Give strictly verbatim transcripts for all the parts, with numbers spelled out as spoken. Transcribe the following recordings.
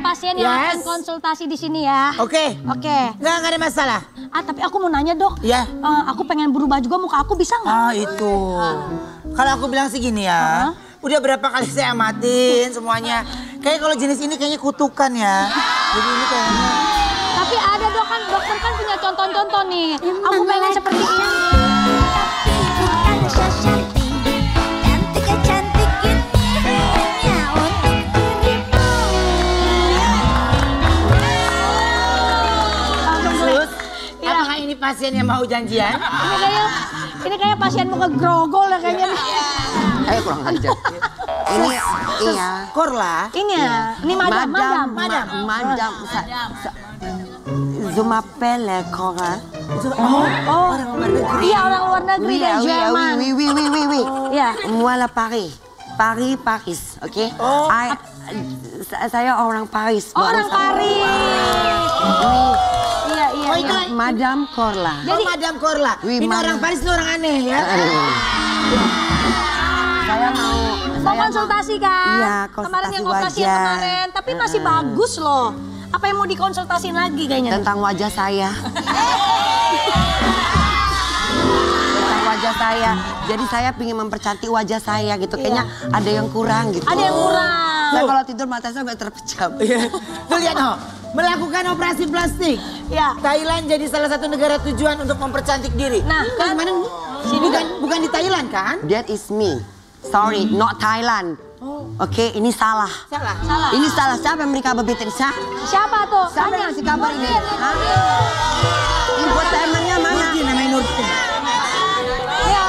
pasien yang Yes. akan konsultasi di sini ya. Oke. Oke. Nggak, nggak ada masalah. Ah, tapi aku mau nanya dok. Ya. Eh, aku pengen berubah juga muka aku bisa nggak? Ah itu. Kalau aku bilang sih gini ya. Udah berapa kali saya amatin semuanya. Kayak kalau jenis ini kayaknya kutukan ya. Jadi ini kayaknya. Tapi ada dok kan, dokter kan punya contoh-contoh nih. Aku pengen seperti ini. Sus, apakah ini pasien yang mau janjian? Ini kayak, ini kayak pasien muka grogol ya kayaknya. Eh kurang ajar. Ini iya. Korla. Ini ya, ini madam, madam. Madam, madam. Je m'appelle Cora. Oh, oh, iya orang luar negeri dari Jerman. Oui, oui, oui, oui, oui. Iya. Moi la Paris. Paris, Paris, oke? Oh. I- saya orang Paris. Oh, baru orang sama- Paris. Iya, iya, Oh, iya. itu Madam Corla. Jadi oh, Madam Korla. Oui, Ini Madam. orang Paris itu orang aneh ya. Saya mau Mau saya konsultasi kan? Iya, Kemarin konsultasi yang operasi yang wajah. kemarin, tapi masih bagus loh. Apa yang mau dikonsultasiin lagi kayaknya? tentang wajah saya. Tentang wajah saya. Jadi saya ingin mempercantik wajah saya gitu. Kayaknya ada yang kurang gitu. Ada yang kurang. Saya kalau tidur mata saya nggak terpejam. Tuh lihat oh, melakukan operasi plastik. Ya. Thailand jadi salah satu negara tujuan untuk mempercantik diri. Nah, kan kemana? Bukan bukan di Thailand kan? That is me. Sorry, not Thailand. Oke, ini salah. Salah. Salah. Ini salah. Siapa yang beri kabar bitin? Siapa? Siapa tuh? Siapa Tanya. yang ngasih kabar ini? Nurdin, Hah? Nurdin. Infotainmentnya mana? Nurdin namanya Nurdin. Lihat.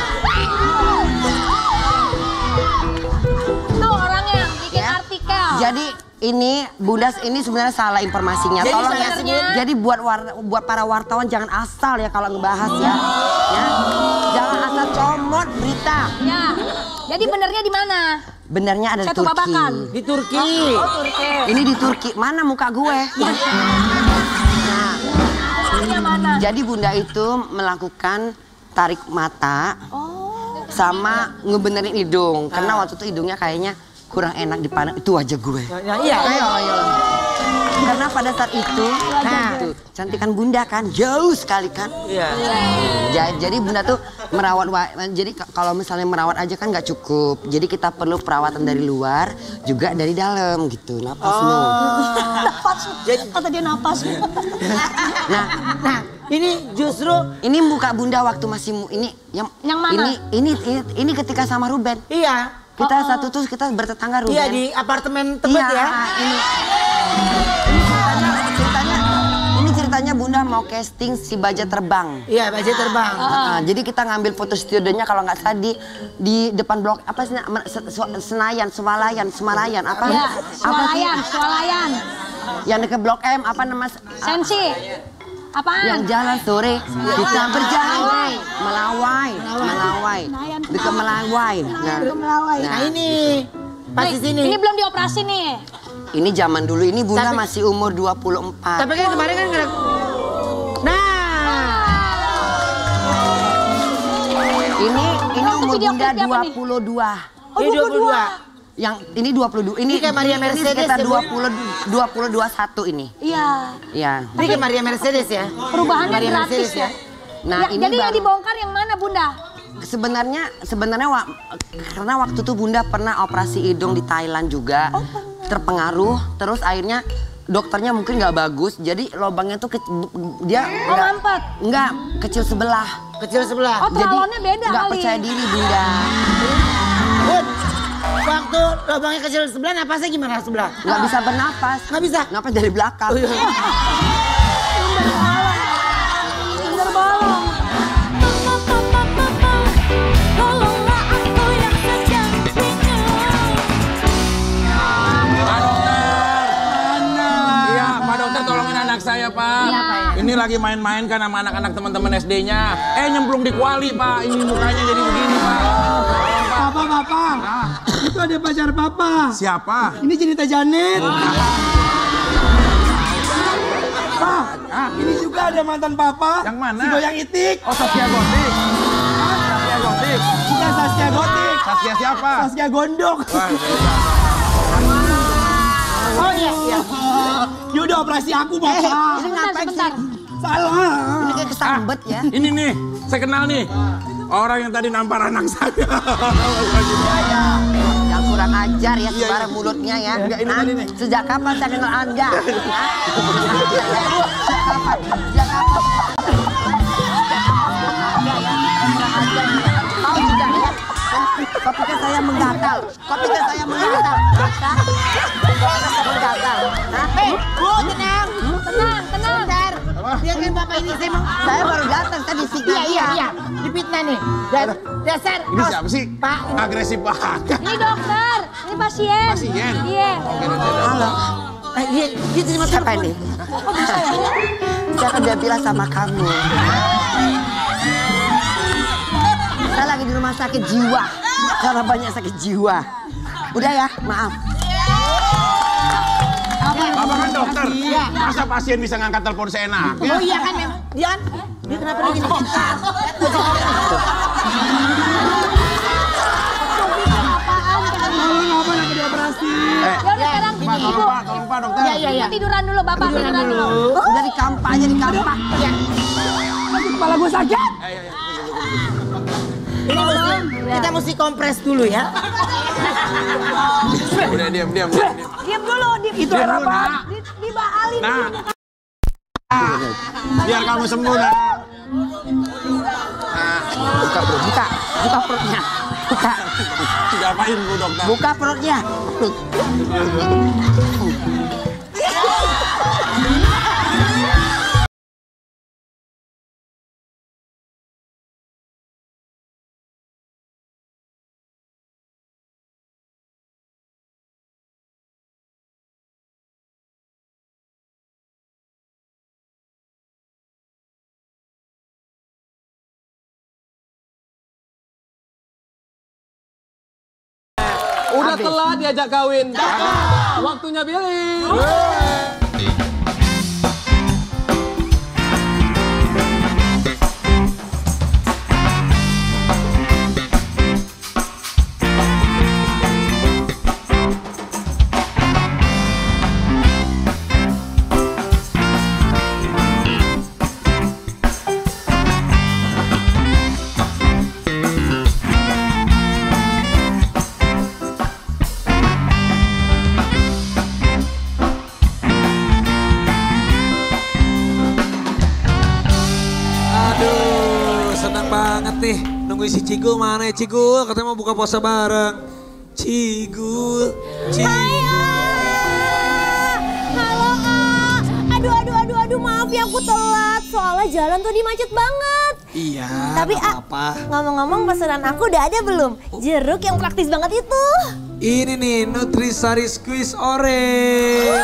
Tuh orangnya bikin Ya. artikel. Jadi ini Bunda ini sebenarnya salah informasinya. Jadi Tolong ya. sebenarnya- Jadi buat war- buat para wartawan jangan asal ya kalau ngebahas ya. Ya. Jangan asal comot berita. Ya. Jadi benernya di mana? Benernya ada di Satu Turki. babakan. Di Turki. Oh, Turki. Ini di Turki. Mana muka gue? Nah, Orangnya mana? jadi Bunda itu melakukan tarik mata Oh. sama ngebenerin hidung. Karena waktu itu hidungnya kayaknya kurang enak dipandang. Itu wajah gue. Ya, iya. Ayo, ayo. Karena pada saat itu, nah, tuh, cantikan Bunda kan jauh sekali kan. Iya. Ja- Jadi Bunda tuh merawat, wa- jadi k- kalau misalnya merawat aja kan nggak cukup. Jadi kita perlu perawatan dari luar juga dari dalam gitu. Napas lu. Napas. Kata dia napas. Nah, Nah, ini justru ini muka Bunda waktu masih mu- ini yang Yang mana? Ini ini ini, ini ketika sama Ruben. iya. Kita satu tuh kita bertetangga Ruben. Iya di apartemen tempat Iya, ya. Ini, ini ceritanya, ceritanya, ini ceritanya Bunda mau casting si Baja Terbang. Iya, baja terbang. Nah, jadi kita ngambil foto studionya kalau nggak salah di di depan blok apa sih nama- Se- Se- Senayan, Semalayan, Semalayan apa? Ya, Apa sih? swalayan, swalayan. Yang dekat blok M apa nama? Sensi. Apaan? Yang jalan sore kita berjalan melawai, melawai, dekat melawai. Nah, Melawai. Nah ini pas di sini. Ini belum dioperasi nih. ini zaman dulu ini Bunda Tapi- masih umur dua puluh empat. Tapi kan kemarin kan kena- Nah, Ini ini Waktu umur video Bunda klipnya apa dua nih? puluh dua. Oh, ini dua puluh dua. Yang ini dua puluh dua. Ini Ini kayak Maria ini Mercedes sekitar ya, Bu? dua puluh dua puluh dua satu ini. Iya. Ya. Ini kayak Maria Mercedes ya. Perubahannya Maria gratis Mercedes ya. Nah, Ya, ini jadi yang baru- dibongkar yang mana Bunda? Sebenarnya sebenarnya wa- karena waktu itu Bunda pernah operasi hidung di Thailand juga. Oh, terpengaruh, terus akhirnya dokternya mungkin nggak bagus, jadi lubangnya tuh ke- dia Oh, nggak- mampet. nggak kecil sebelah. Kecil sebelah. Oh, tralonnya beda nggak kali. percaya diri Bunda. Bun, waktu lubangnya kecil sebelah, napasnya gimana sebelah? Nggak bisa bernapas. Nggak bisa? Napas dari belakang. Oh, iya. Bener bolong. Iya, Pak Dokter tolongin anak saya, Pak. Iya, Pak, ya. Ini lagi main-main kan sama anak-anak teman-teman S D-nya. Eh, nyemplung di kuali, Pak. Ini mukanya jadi begini, Pak. Papa, papa, itu ada pacar papa. Siapa? Ini Jenita Janet. Pak, ini juga ada mantan papa. Yang mana? Si Goyang Itik. Oh, Saskia Gotik. Saskia Gotik. Bukan Saskia Gotik. Saskia siapa? Saskia Gondok. Wah, beda. Oh iya, iya. Ya udah operasi aku, Bapak. Ini Sebentar, ngapain sebentar. sih? Salah. Ini kayak kesambet ya. Ini nih, saya kenal nih. Orang yang tadi nampar anak saya. Yang kurang ajar ya sembarang mulutnya ya. Enggak, ini Hah? tadi nih. Sejak kapan saya kenal Anda? Hah? Sejak kapan? Sejak kapan? Kau juga ya? Kau pikir saya menggatal? Kau pikir saya menggatal? Hah? Kau pikir saya menggatal? Hah? Hei, Bu, tenang. Tenang, tenang. Bentar. Biarkan Bapak ini, saya mau... Saya baru datang tadi sih. Iya, iya, iya. Dipitnah nih. Da- dasar. Ini awas. siapa sih? Pak, ini- Agresif banget. Ini dokter, ini pasien. Pasien? Iya. Halo. Eh, dia, dia terima Siapa telepon. ini? Saya kan udah bilang sama kamu. Saya lagi di rumah sakit jiwa. Karena banyak sakit jiwa. Udah ya, maaf. Bapak kan dokter. Iya. Masa pasien bisa ngangkat telepon seenak? Oh iya kan memang. Dia kan, dia kenapa lagi nih? Tolong apa lagi dioperasi? Eh, Ya udah sekarang Pak, tolong ibu. Pak, tolong Pak dokter. Iya, iya, iya. Ibu tiduran dulu, bapak tiduran, dulu. Udah di kampak aja di kampak. Iya. Kepala gue sakit. Eh, iya, iya. Ini mesti, kita mesti kompres dulu ya. Udah diam, diam, diam. diam. Diam dulu, di, Itu Diam era dulu, apa? Nak. di, di baalin. Nah. Biar kamu sembuh, Nak. Buka perut, buka. Buka perutnya. Buka. Ngapain Bu dokter? Buka perutnya. Udah telat diajak kawin. Waktunya pilih. Aduh, senang banget nih. Nungguin si Cigul mana ya Cigul? Katanya mau buka puasa bareng. Cigul, Cigul. Halo, A. Aduh, aduh, aduh, aduh, maaf ya aku telat. Soalnya jalan tuh macet banget. Iya, Tapi nggak A, apa-apa. ngomong-ngomong pesanan aku udah ada belum? Jeruk yang praktis banget itu. Ini nih, Nutrisari Squeeze Orange.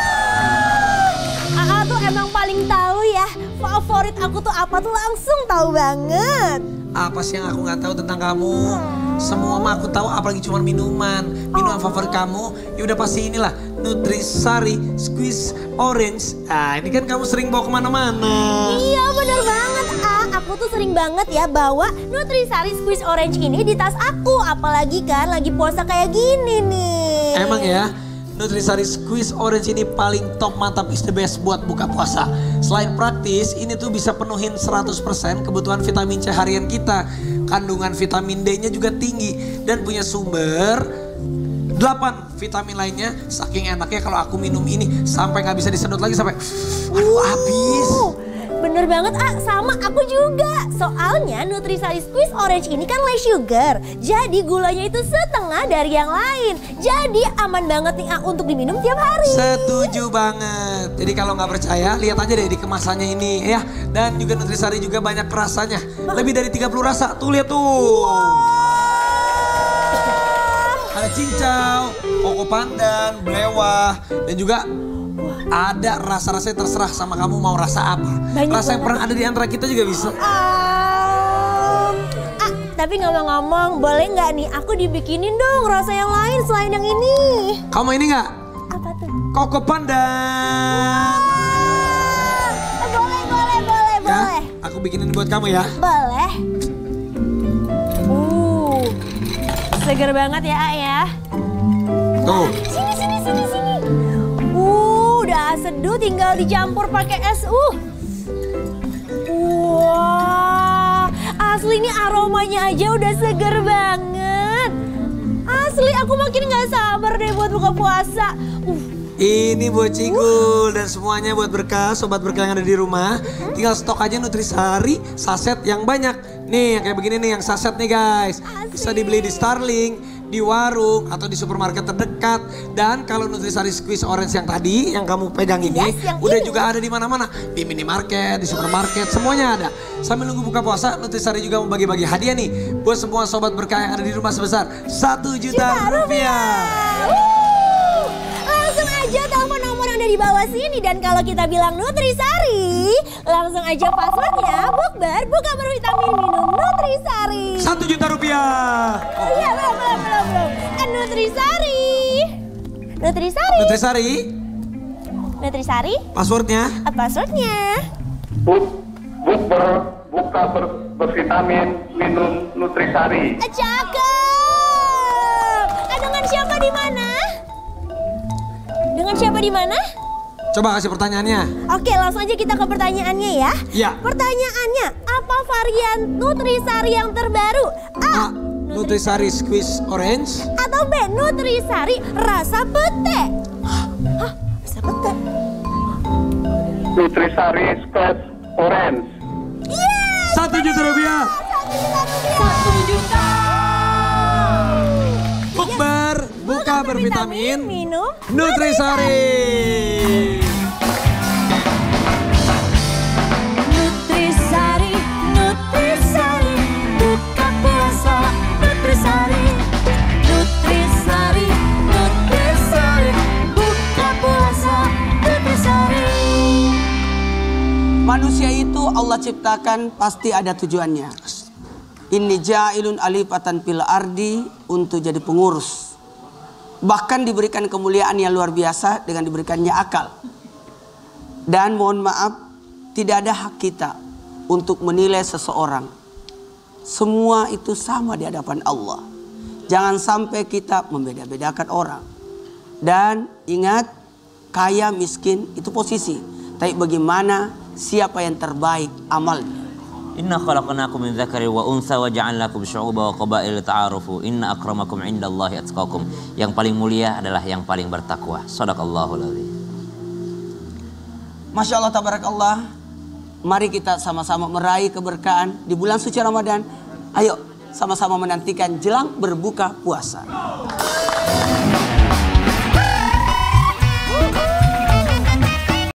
A A tuh emang paling tahu ya. Favorit aku tuh apa tuh langsung tahu banget. Apa sih yang aku nggak tahu tentang kamu? Semua mah aku tahu, apalagi cuma minuman. Minuman favorit kamu, ya udah pasti inilah Nutrisari Squeeze Orange. Ah, ini kan kamu sering bawa kemana-mana. Iya bener banget A. Aku tuh sering banget ya bawa Nutrisari Squeeze Orange ini di tas aku. Apalagi kan lagi puasa kayak gini nih. Emang ya, Nutrisari Squeeze Orange ini paling top, mantap, is the best buat buka puasa. Selain praktis, ini tuh bisa penuhin seratus persen kebutuhan vitamin C harian kita. Kandungan vitamin D-nya juga tinggi dan punya sumber delapan vitamin lainnya. Saking enaknya kalau aku minum ini sampai nggak bisa disedot lagi, sampai aduh habis. Uh, Bener banget A, sama aku juga. Soalnya Nutrisari Squeeze Orange ini kan low sugar. Jadi gulanya itu setengah dari yang lain. Jadi aman banget nih A untuk diminum tiap hari. Setuju banget. Jadi kalau nggak percaya, lihat aja deh di kemasannya ini ya. Dan juga Nutrisari juga banyak rasanya. Lebih dari tiga puluh rasa. Tuh lihat tuh. Ada cincau, koko pandan, belewah, dan juga ada rasa-rasanya, terserah sama kamu mau rasa apa. Banyak Rasa yang banget. pernah ada di antara kita juga bisa. Um, ah, tapi ngomong-ngomong, boleh nggak nih aku dibikinin dong rasa yang lain selain yang ini? Kamu ini nggak? Apa tuh? Koko pandan. Ah, boleh, boleh, boleh, Ya, boleh. aku bikinin buat kamu ya. Boleh. Uh, seger banget ya A ya. Tuh. Sini, sini, sini, sini. diseduh tinggal dicampur pakai es. Uh. Wah, asli ini aromanya aja udah seger banget. Asli aku makin gak sabar deh buat buka puasa. Uh. Ini buat Cigul dan semuanya buat berkah, sobat berkah yang ada di rumah. Tinggal stok aja Nutrisari saset yang banyak. Nih yang kayak begini nih yang saset nih guys. Bisa dibeli di Starling, di warung atau di supermarket terdekat. Dan kalau Nutrisari Squeeze Orange yang tadi yang kamu pegang ini Yes, yang udah ini. juga ada di mana-mana, di minimarket, di supermarket, semuanya ada. Sambil nunggu buka puasa, Nutrisari juga mau bagi-bagi hadiah nih buat semua sobat berkah yang ada di rumah sebesar satu juta rupiah. Wuh, langsung aja telepon nomor yang ada di bawah sini dan kalau kita bilang Nutrisari, langsung aja passwordnya bukber buka bervitamin minum Nutrisari. Satu juta rupiah. Iya belum belum belum belum. Eh, Nutrisari. Nutrisari. Nutrisari, Nutrisari. passwordnya. Apa passwordnya? Buk, bukber, buka ber, bervitamin, minum Nutrisari. Eh, Cakep. Eh, dengan siapa di mana? Dengan siapa di mana? Coba kasih pertanyaannya. Oke, langsung aja kita ke pertanyaannya ya. Ya. Pertanyaannya, apa varian Nutrisari yang terbaru? A. A. Nutrisari Squeeze Orange. Atau B. Nutrisari rasa pete? Hah? Rasa pete? Nutrisari Squeeze Orange. Yes! Satu juta rupiah. Satu juta. Bukber, buka bervitamin, minum Nutrisari. Nutrisari, Nutrisari, buka puasa Nutrisari. Nutrisari, Nutrisari, buka puasa Nutrisari. Manusia itu Allah ciptakan pasti ada tujuannya. Inni ja'ilun alifatan fil ardi untuk jadi pengurus. Bahkan diberikan kemuliaan yang luar biasa dengan diberikannya akal. Dan mohon maaf, tidak ada hak kita untuk menilai seseorang. Semua itu sama di hadapan Allah. Jangan sampai kita membeda-bedakan orang. Dan ingat, kaya miskin itu posisi. Tapi bagaimana siapa yang terbaik amalnya. Inna khalaqnakum min dzakarin wa untha wa ja'alnakum syu'uban wa qabaila ta'arufu. Inna akramakum 'indallahi atqakum. Yang paling mulia adalah yang paling bertakwa. Shadaqallahul adzim. Masya Allah, tabarakallah. Mari kita sama-sama meraih keberkahan di bulan suci Ramadan. Ayo sama-sama menantikan jelang berbuka puasa.